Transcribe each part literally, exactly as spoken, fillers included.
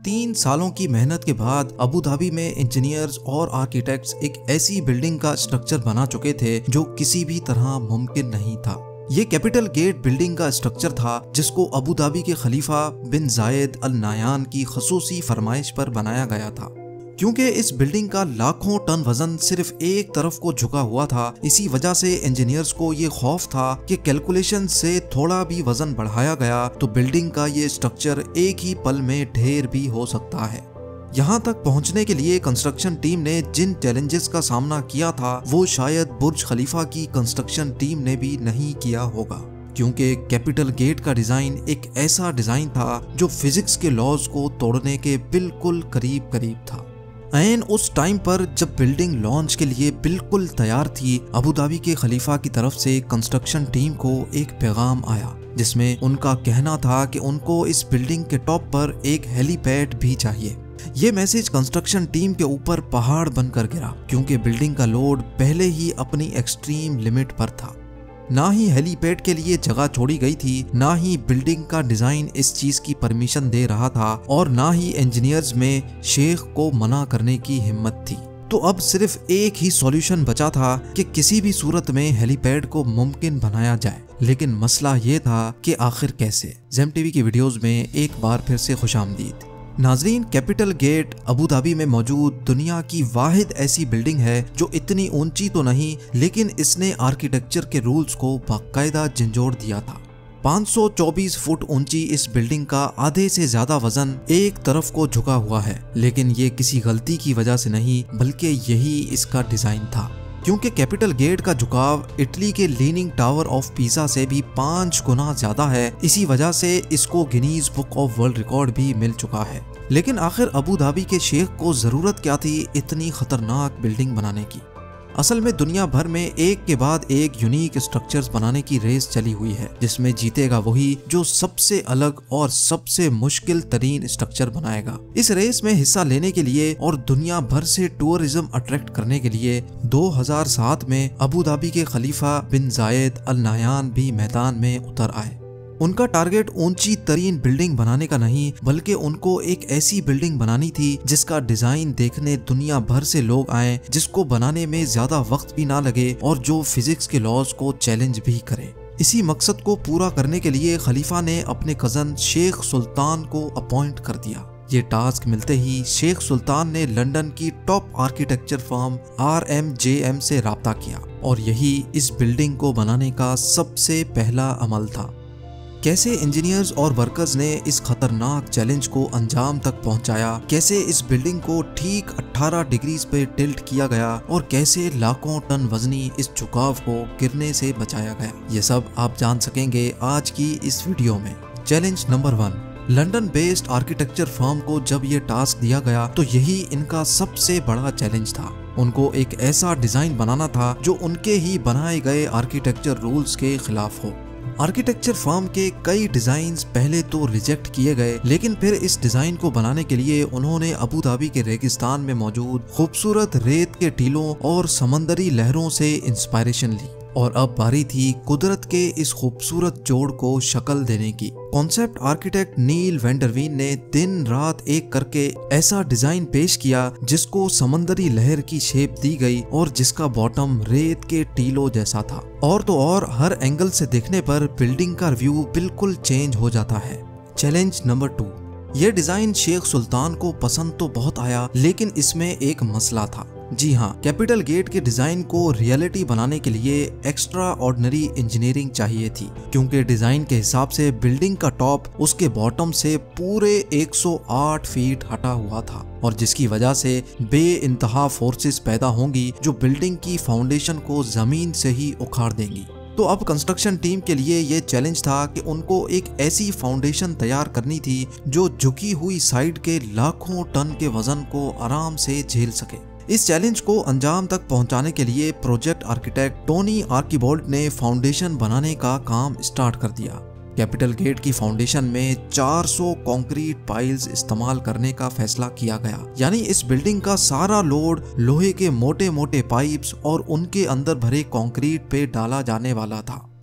तीन सालों की मेहनत के बाद अबू धाबी में इंजीनियर्स और आर्किटेक्ट्स एक ऐसी बिल्डिंग का स्ट्रक्चर बना चुके थे जो किसी भी तरह मुमकिन नहीं था। ये कैपिटल गेट बिल्डिंग का स्ट्रक्चर था जिसको अबू धाबी के खलीफा बिन जायद अल नायान की खसूसी फरमाइश पर बनाया गया था। क्योंकि इस बिल्डिंग का लाखों टन वजन सिर्फ एक तरफ को झुका हुआ था, इसी वजह से इंजीनियर्स को ये खौफ था कि कैलकुलेशन से थोड़ा भी वजन बढ़ाया गया तो बिल्डिंग का ये स्ट्रक्चर एक ही पल में ढेर भी हो सकता है। यहाँ तक पहुँचने के लिए कंस्ट्रक्शन टीम ने जिन चैलेंजेस का सामना किया था वो शायद बुर्ज खलीफा की कंस्ट्रक्शन टीम ने भी नहीं किया होगा, क्योंकि कैपिटल गेट का डिजाइन एक ऐसा डिजाइन था जो फिजिक्स के लॉज को तोड़ने के बिल्कुल करीब करीब था। ऐन उस टाइम पर जब बिल्डिंग लॉन्च के लिए बिल्कुल तैयार थी, अबू धाबी के खलीफा की तरफ से कंस्ट्रक्शन टीम को एक पैगाम आया जिसमें उनका कहना था कि उनको इस बिल्डिंग के टॉप पर एक हेलीपैड भी चाहिए। ये मैसेज कंस्ट्रक्शन टीम के ऊपर पहाड़ बनकर गिरा, क्योंकि बिल्डिंग का लोड पहले ही अपनी एक्सट्रीम लिमिट पर था। ना ही हेलीपैड के लिए जगह छोड़ी गई थी, ना ही बिल्डिंग का डिजाइन इस चीज की परमिशन दे रहा था और ना ही इंजीनियर्स में शेख को मना करने की हिम्मत थी। तो अब सिर्फ एक ही सॉल्यूशन बचा था कि किसी भी सूरत में हेलीपैड को मुमकिन बनाया जाए। लेकिन मसला ये था कि आखिर कैसे। ज़ेम टीवी की वीडियोस में एक बार फिर से खुशामदीद। नाजरीन, कैपिटल गेट अबू धाबी में मौजूद दुनिया की वाहिद ऐसी बिल्डिंग है जो इतनी ऊंची तो नहीं, लेकिन इसने आर्किटेक्चर के रूल्स को बाकायदा झंझोड़ दिया था। पाँच सौ चौबीस फुट ऊंची इस बिल्डिंग का आधे से ज्यादा वजन एक तरफ को झुका हुआ है, लेकिन ये किसी गलती की वजह से नहीं बल्कि यही इसका डिजाइन था। क्योंकि कैपिटल गेट का झुकाव इटली के लीनिंग टावर ऑफ पीसा से भी पाँच गुना ज्यादा है, इसी वजह से इसको Guinness book of world record भी मिल चुका है। लेकिन आखिर अबू धाबी के शेख को जरूरत क्या थी इतनी खतरनाक बिल्डिंग बनाने की। असल में दुनिया भर में एक के बाद एक यूनिक स्ट्रक्चर्स बनाने की रेस चली हुई है, जिसमें जीतेगा वही जो सबसे अलग और सबसे मुश्किल तरीन स्ट्रक्चर बनाएगा। इस रेस में हिस्सा लेने के लिए और दुनिया भर से टूरिज्म अट्रैक्ट करने के लिए दो हज़ार सात में अबू धाबी के खलीफा बिन जायद अल नायान भी मैदान में उतर आए। उनका टारगेट ऊंची तरीन बिल्डिंग बनाने का नहीं, बल्कि उनको एक ऐसी बिल्डिंग बनानी थी जिसका डिजाइन देखने दुनिया भर से लोग आए, जिसको बनाने में ज्यादा वक्त भी ना लगे और जो फिजिक्स के लॉज को चैलेंज भी करे। इसी मकसद को पूरा करने के लिए खलीफा ने अपने कजन शेख सुल्तान को अपॉइंट कर दिया। ये टास्क मिलते ही शेख सुल्तान ने लंदन की top architecture firm R M J M से राब्ता किया और यही इस बिल्डिंग को बनाने का सबसे पहला अमल था। कैसे इंजीनियर्स और वर्कर्स ने इस खतरनाक चैलेंज को अंजाम तक पहुंचाया, कैसे इस बिल्डिंग को ठीक अठारह डिग्रीज पे टिल्ट किया गया और कैसे लाखों टन वजनी इस झुकाव को गिरने से बचाया गया, ये सब आप जान सकेंगे आज की इस वीडियो में। Challenge number one. London based architecture firm को जब ये टास्क दिया गया तो यही इनका सबसे बड़ा चैलेंज था। उनको एक ऐसा डिजाइन बनाना था जो उनके ही बनाए गए आर्किटेक्चर रूल्स के खिलाफ हो। आर्किटेक्चर फर्म के कई डिजाइन्स पहले तो रिजेक्ट किए गए, लेकिन फिर इस डिजाइन को बनाने के लिए उन्होंने अबू धाबी के रेगिस्तान में मौजूद खूबसूरत रेत के टीलों और समंदरी लहरों से इंस्पायरेशन ली और अब बारी थी कुदरत के इस खूबसूरत जोड़ को शक्ल देने की। कॉन्सेप्ट आर्किटेक्ट नील वेंडरवीन ने दिन रात एक करके ऐसा डिजाइन पेश किया जिसको समंदरी लहर की शेप दी गई और जिसका बॉटम रेत के टीलों जैसा था। और तो और हर एंगल से देखने पर बिल्डिंग का व्यू बिल्कुल चेंज हो जाता है। Challenge number two. ये डिजाइन शेख सुल्तान को पसंद तो बहुत आया, लेकिन इसमें एक मसला था। जी हाँ, कैपिटल गेट के डिजाइन को रियलिटी बनाने के लिए एक्स्ट्रा ऑर्डिनरी इंजीनियरिंग चाहिए थी, क्योंकि डिजाइन के हिसाब से बिल्डिंग का टॉप उसके बॉटम से पूरे एक सौ आठ फीट हटा हुआ था और जिसकी वजह से बेइंतहा फोर्सेस पैदा होंगी जो बिल्डिंग की फाउंडेशन को जमीन से ही उखाड़ देंगी। तो अब कंस्ट्रक्शन टीम के लिए ये चैलेंज था कि उनको एक ऐसी फाउंडेशन तैयार करनी थी जो झुकी हुई साइड के लाखों टन के वजन को आराम से झेल सके। इस चैलेंज को अंजाम तक पहुंचाने के लिए प्रोजेक्ट आर्किटेक्ट टोनी आर्किबोल्ड ने फाउंडेशन बनाने का काम स्टार्ट कर दिया। कैपिटल गेट की फाउंडेशन में चार सौ कंक्रीट पाइल्स इस्तेमाल करने का फैसला किया गया, यानी इस बिल्डिंग का सारा लोड लोहे के मोटे मोटे पाइप्स और उनके अंदर भरे कंक्रीट पे डाला जाने वाला था।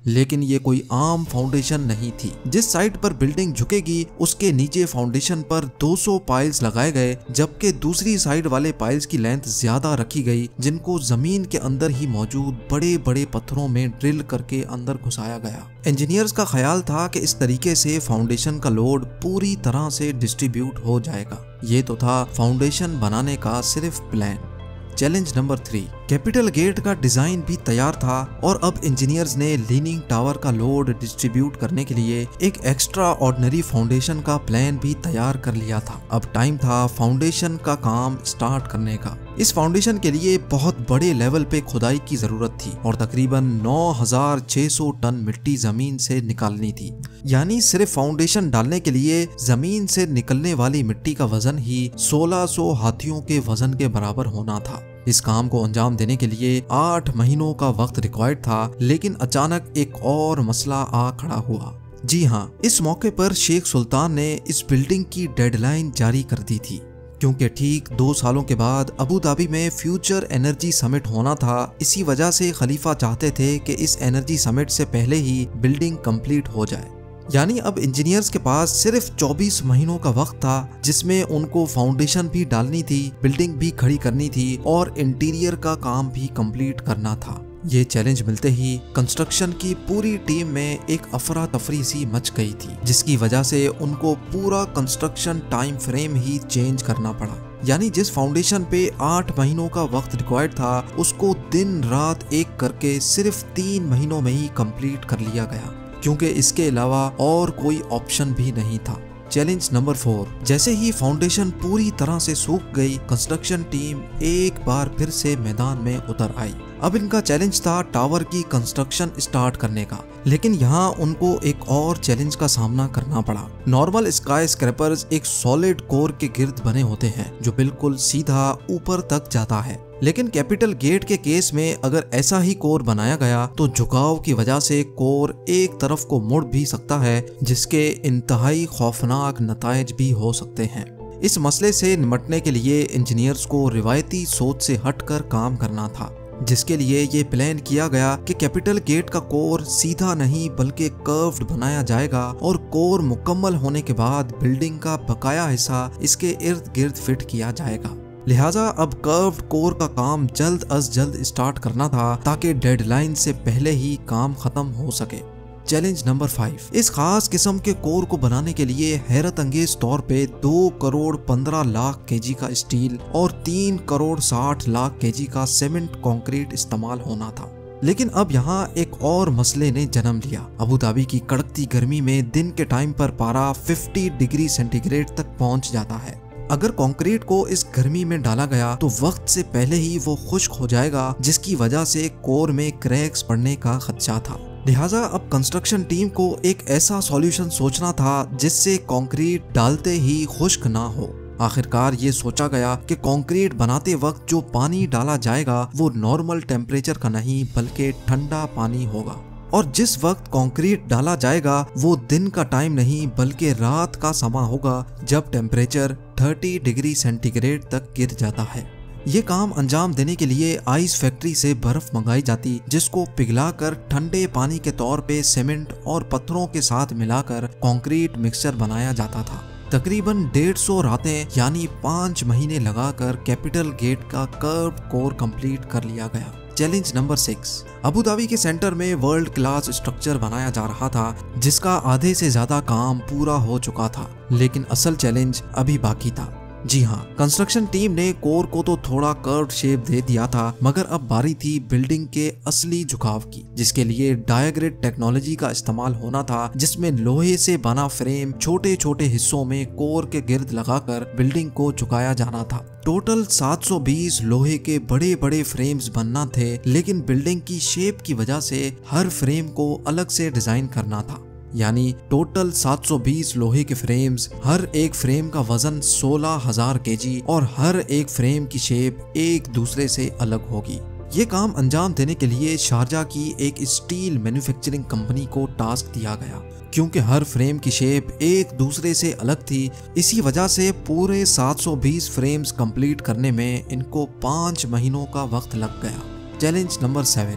लेकिन ये कोई आम फाउंडेशन नहीं थी। जिस साइड पर बिल्डिंग झुकेगी उसके नीचे फाउंडेशन पर दो सौ पाइल्स लगाए गए, जबकि दूसरी साइड वाले पाइल्स की लेंथ ज्यादा रखी गई, जिनको जमीन के अंदर ही मौजूद बड़े बड़े पत्थरों में ड्रिल करके अंदर घुसाया गया। इंजीनियर्स का ख्याल था कि इस तरीके से फाउंडेशन का लोड पूरी तरह से डिस्ट्रीब्यूट हो जाएगा। ये तो था फाउंडेशन बनाने का सिर्फ plan. Challenge number three, capital gate का डिजाइन भी तैयार था और अब इंजीनियर्स ने लीनिंग टावर का लोड डिस्ट्रीब्यूट करने के लिए एक एक्स्ट्रा ऑर्डिनरी फाउंडेशन का प्लान भी तैयार कर लिया था। अब टाइम था फाउंडेशन का काम स्टार्ट करने का। इस फाउंडेशन के लिए बहुत बड़े लेवल पे खुदाई की जरूरत थी और तकरीबन नौ हज़ार छह सौ टन मिट्टी जमीन से निकालनी थी। यानी सिर्फ फाउंडेशन डालने के लिए जमीन से निकलने वाली मिट्टी का वजन ही सोलह सौ हाथियों के वजन के बराबर होना था। इस काम को अंजाम देने के लिए आठ महीनों का वक्त रिक्वायर्ड था, लेकिन अचानक एक और मसला आ खड़ा हुआ। जी हाँ, इस मौके पर शेख सुल्तान ने इस बिल्डिंग की डेडलाइन जारी कर दी थी, क्योंकि ठीक दो सालों के बाद अबू धाबी में फ्यूचर एनर्जी समिट होना था। इसी वजह से खलीफा चाहते थे कि इस एनर्जी समिट से पहले ही बिल्डिंग कंप्लीट हो जाए। यानी अब इंजीनियर्स के पास सिर्फ चौबीस महीनों का वक्त था, जिसमें उनको फाउंडेशन भी डालनी थी, बिल्डिंग भी खड़ी करनी थी और इंटीरियर का काम भी कंप्लीट करना था। ये चैलेंज मिलते ही कंस्ट्रक्शन की पूरी टीम में एक अफरा तफरी सी मच गई थी, जिसकी वजह से उनको पूरा कंस्ट्रक्शन टाइम फ्रेम ही चेंज करना पड़ा। यानी जिस फाउंडेशन पे आठ महीनों का वक्त रिक्वायर्ड था, उसको दिन रात एक करके सिर्फ तीन महीनों में ही कंप्लीट कर लिया गया, क्योंकि इसके अलावा और कोई ऑप्शन भी नहीं था। चैलेंज नंबर फोर, जैसे ही फाउंडेशन पूरी तरह से सूख गई, कंस्ट्रक्शन टीम एक बार फिर से मैदान में उतर आई। अब इनका चैलेंज था टावर की कंस्ट्रक्शन स्टार्ट करने का, लेकिन यहाँ उनको एक और चैलेंज का सामना करना पड़ा। नॉर्मल स्काई स्क्रैपर्स एक सॉलिड कोर के गिर्द बने होते हैं जो बिल्कुल सीधा ऊपर तक जाता है, लेकिन कैपिटल गेट के केस में अगर ऐसा ही कोर बनाया गया तो झुकाव की वजह से कोर एक तरफ को मुड़ भी सकता है, जिसके इंतहाई खौफनाक नतायज भी हो सकते हैं। इस मसले से निपटने के लिए इंजीनियर्स को रिवायती सोच से हटकर काम करना था, जिसके लिए ये प्लान किया गया कि कैपिटल गेट का कोर सीधा नहीं बल्कि कर्व्ड बनाया जाएगा और कोर मुकम्मल होने के बाद बिल्डिंग का बकाया हिस्सा इसके इर्द गिर्द फिट किया जाएगा। लिहाजा अब कर्व्ड कोर का काम जल्द अज जल्द स्टार्ट करना था, ताकि डेडलाइन से पहले ही काम खत्म हो सके। चैलेंज नंबर फाइव, इस खास किस्म के कोर को बनाने के लिए हैरत अंगेज तौर पे दो करोड़ पंद्रह लाख केजी का स्टील और तीन करोड़ साठ लाख केजी का सीमेंट कंक्रीट इस्तेमाल होना था। लेकिन अब यहाँ एक और मसले ने जन्म लिया। अबू धाबी की कड़कती गर्मी में दिन के टाइम पर पारा पचास डिग्री सेंटीग्रेड तक पहुँच जाता है। अगर कंक्रीट को इस गर्मी में डाला गया तो वक्त से पहले ही वो खुश्क हो जाएगा, जिसकी वजह से कोर में क्रैक्स पड़ने का खदशा था। लिहाजा अब कंस्ट्रक्शन टीम को एक ऐसा सॉल्यूशन सोचना था जिससे कंक्रीट डालते ही खुश्क ना हो। आखिरकार ये सोचा गया कि कंक्रीट बनाते वक्त जो पानी डाला जाएगा वो नॉर्मल टेम्परेचर का नहीं बल्कि ठंडा पानी होगा, और जिस वक्त कंक्रीट डाला जाएगा वो दिन का टाइम नहीं बल्कि रात का समा होगा, जब टेम्परेचर तीस डिग्री सेंटीग्रेड तक गिर जाता है। ये काम अंजाम देने के लिए आइस फैक्ट्री से बर्फ मंगाई जाती, जिसको पिघलाकर ठंडे पानी के तौर पे सीमेंट और पत्थरों के साथ मिलाकर कंक्रीट मिक्सचर बनाया जाता था। तकरीबन डेढ़ सौ रातें यानी पाँच महीने लगाकर कैपिटल गेट का कर्व कोर कंप्लीट कर लिया गया। Challenge number six, Abu Dhabi के सेंटर में वर्ल्ड क्लास स्ट्रक्चर बनाया जा रहा था, जिसका आधे से ज्यादा काम पूरा हो चुका था, लेकिन असल चैलेंज अभी बाकी था। जी हाँ, कंस्ट्रक्शन टीम ने कोर को तो थोड़ा कर्व्ड शेप दे दिया था, मगर अब बारी थी बिल्डिंग के असली झुकाव की, जिसके लिए डायग्रेड टेक्नोलॉजी का इस्तेमाल होना था, जिसमें लोहे से बना फ्रेम छोटे छोटे हिस्सों में कोर के गिर्द लगाकर बिल्डिंग को झुकाया जाना था। टोटल सात सौ बीस लोहे के बड़े बड़े फ्रेम्स बनना थे, लेकिन बिल्डिंग की शेप की वजह से हर फ्रेम को अलग से डिजाइन करना था। यानी टोटल सात सौ बीस लोहे के फ्रेम्स, हर एक फ्रेम का वजन सोलह हज़ार केजी और हर एक फ्रेम की शेप एक दूसरे से अलग होगी। ये काम अंजाम देने के लिए शारजा की एक स्टील मैन्युफैक्चरिंग कंपनी को टास्क दिया गया, क्योंकि हर फ्रेम की शेप एक दूसरे से अलग थी। इसी वजह से पूरे सात सौ बीस फ्रेम्स कंप्लीट करने में इनको पाँच महीनों का वक्त लग गया। चैलेंज नंबर सेवन,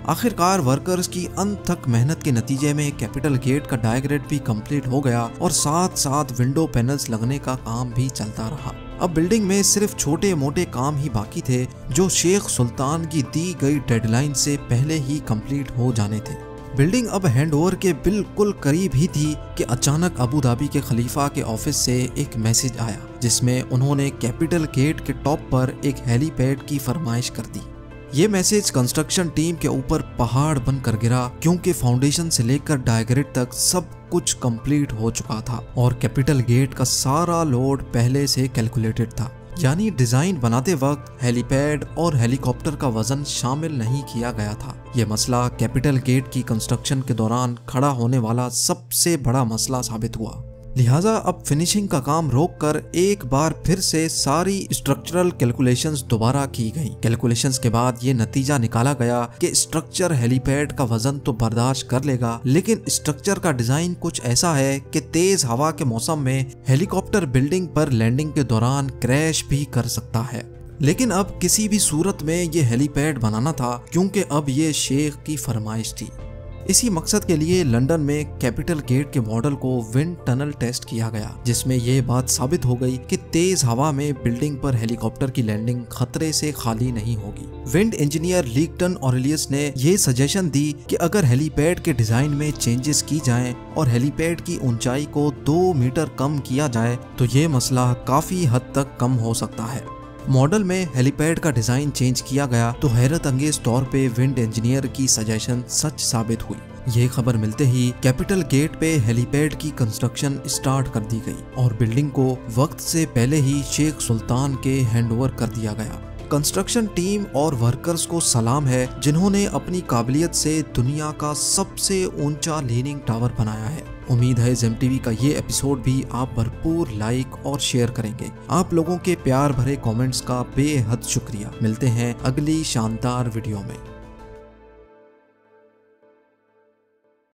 आखिरकार वर्कर्स की अनथक मेहनत के नतीजे में कैपिटल गेट का डायग्रेड भी कंप्लीट हो गया और साथ साथ विंडो पैनल्स लगने का काम भी चलता रहा। अब बिल्डिंग में सिर्फ छोटे मोटे काम ही बाकी थे जो शेख सुल्तान की दी गई डेडलाइन से पहले ही कंप्लीट हो जाने थे। बिल्डिंग अब हैंडओवर के बिल्कुल करीब ही थी कि अचानक अबू धाबी के खलीफा के ऑफिस से एक मैसेज आया जिसमें उन्होंने कैपिटल गेट के टॉप पर एक हेलीपैड की फरमाइश कर दी। ये मैसेज कंस्ट्रक्शन टीम के ऊपर पहाड़ बनकर गिरा क्योंकि फाउंडेशन से लेकर डायग्रेड तक सब कुछ कंप्लीट हो चुका था और कैपिटल गेट का सारा लोड पहले से कैलकुलेटेड था। यानी डिजाइन बनाते वक्त हेलीपैड और हेलीकॉप्टर का वजन शामिल नहीं किया गया था। यह मसला कैपिटल गेट की कंस्ट्रक्शन के दौरान खड़ा होने वाला सबसे बड़ा मसला साबित हुआ। लिहाजा अब फिनिशिंग का काम रोककर एक बार फिर से सारी स्ट्रक्चरल कैलकुलेशंस दोबारा की गई। कैलकुलेशंस के बाद ये नतीजा निकाला गया कि स्ट्रक्चर हेलीपैड का वजन तो बर्दाश्त कर लेगा, लेकिन स्ट्रक्चर का डिजाइन कुछ ऐसा है कि तेज हवा के मौसम में हेलीकॉप्टर बिल्डिंग पर लैंडिंग के दौरान क्रैश भी कर सकता है। लेकिन अब किसी भी सूरत में ये हेलीपैड बनाना था क्योंकि अब ये शेख की फरमाइश थी। इसी मकसद के लिए लंदन में कैपिटल गेट के मॉडल को विंड टनल टेस्ट किया गया जिसमें यह बात साबित हो गई कि तेज हवा में बिल्डिंग पर हेलीकॉप्टर की लैंडिंग खतरे से खाली नहीं होगी। विंड इंजीनियर लीगटन ऑरेलियस ने यह सजेशन दी कि अगर हेलीपैड के डिजाइन में चेंजेस की जाएं और हेलीपैड की ऊंचाई को दो मीटर कम किया जाए तो ये मसला काफी हद तक कम हो सकता है। मॉडल में हेलीपैड का डिजाइन चेंज किया गया तो हैरत अंगेज तौर पे विंड इंजीनियर की सजेशन सच साबित हुई। ये खबर मिलते ही कैपिटल गेट पे हेलीपैड की कंस्ट्रक्शन स्टार्ट कर दी गई और बिल्डिंग को वक्त से पहले ही शेख सुल्तान के हैंडओवर कर दिया गया। कंस्ट्रक्शन टीम और वर्कर्स को सलाम है जिन्होंने अपनी काबिलियत से दुनिया का सबसे ऊंचा लीनिंग टावर बनाया है। उम्मीद है ज़ेम टीवी का ये एपिसोड भी आप भरपूर लाइक और शेयर करेंगे। आप लोगों के प्यार भरे कमेंट्स का बेहद शुक्रिया। मिलते हैं अगली शानदार वीडियो में।